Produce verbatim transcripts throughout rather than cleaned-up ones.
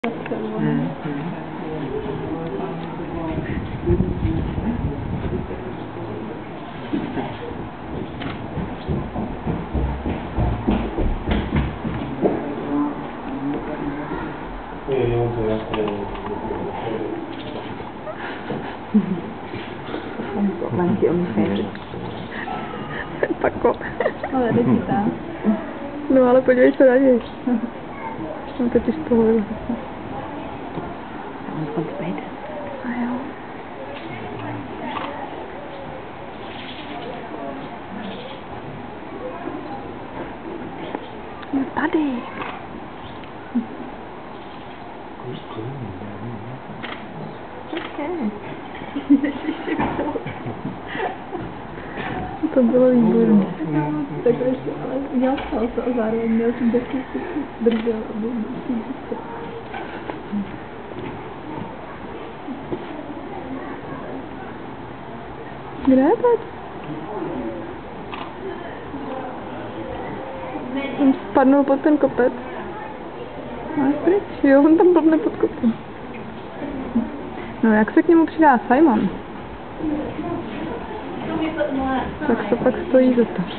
Hmm. Manche umfällt. Pako. Ale jde ti tam. No ale podívej se na něj. Jsem totiž pohodl. On kommt später. A jo. No tady. Okay. To bylo výborné. Takhle ještě, ale udělal salto a zároveň měl tu deku držel, aby se. Kde je teď? On spadnul pod ten kopec. A je pryč. Jo, on tam blbne pod kopcem. No jak se k němu přidá Simon? Tak to pak stojí za to.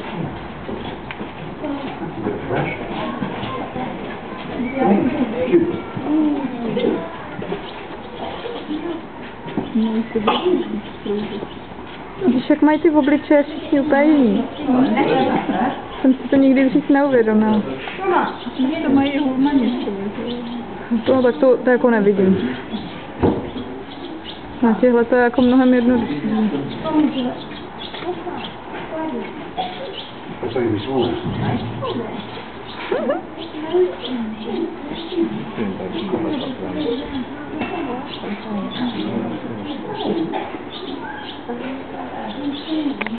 Víš, jak mají ty obličeje všichni úplně jiný. Jsem si to nikdy dřív neuvědomila. To mají hulmaně. To, tak to, to jako nevidím. Na těchhle to je jako mnohem jednodušší.